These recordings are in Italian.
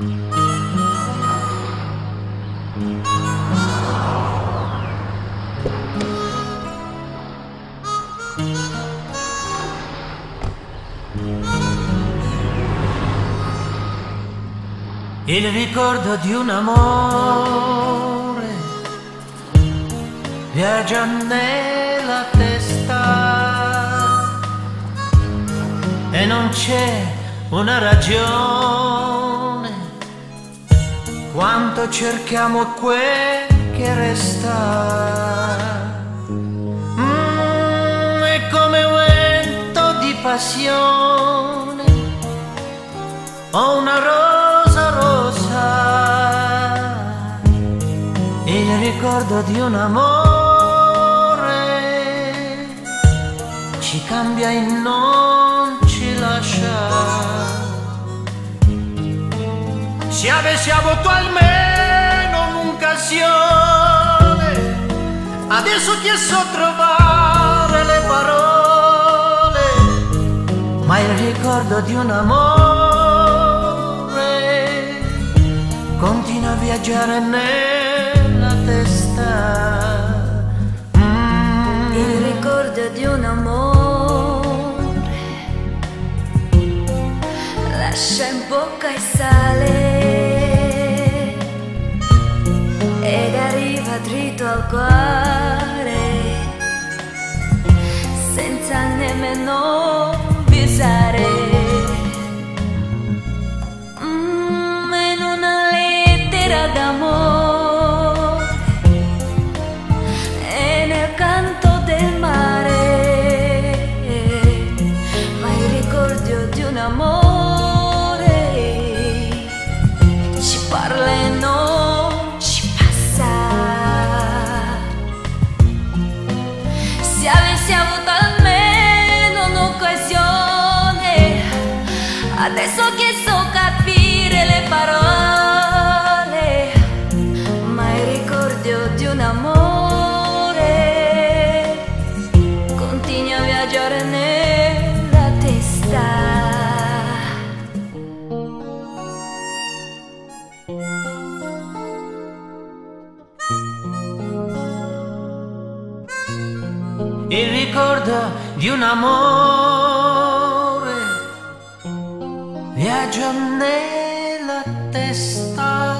Il ricordo di un amore viaggia nella testa e non c'è una ragione, quanto cerchiamo quel che resta. È come un vento di passione o una rosa rosa, il ricordo di un amore ci cambia e non ci lascia. Se avessi avuto almeno un'occasione, adesso ti so trovare le parole, ma il ricordo di un amore continua a viaggiare nella testa. Il ricordo di un amore lascia in bocca il sale ed arriva dritto al cuore senza nemmeno bisare. In una lettera d'amore e nel canto del mare, ma il ricordo di un amore ci parla e non ci passa. Se avessi avuto almeno un'occasione, adesso che so capire le parole, ma il ricordo di un amore continua a viaggiare nella testa. Il ricordo di un amore viaggia nella testa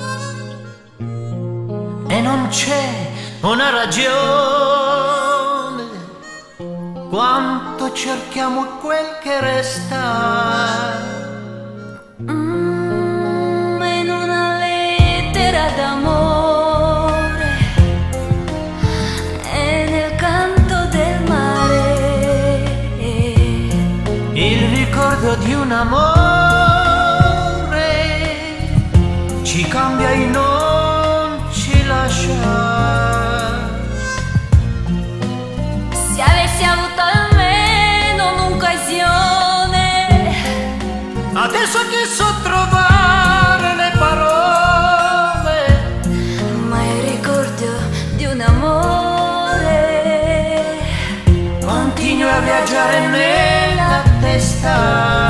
e non c'è una ragione, quanto cerchiamo quel che resta. In una lettera d'amore e nel canto del mare, Il ricordo di un amore ci cambia e non ci lascia. se avessi avuto almeno un'occasione, Adesso che so trovare le parole, ma il ricordo di un amore continua a viaggiare nella testa.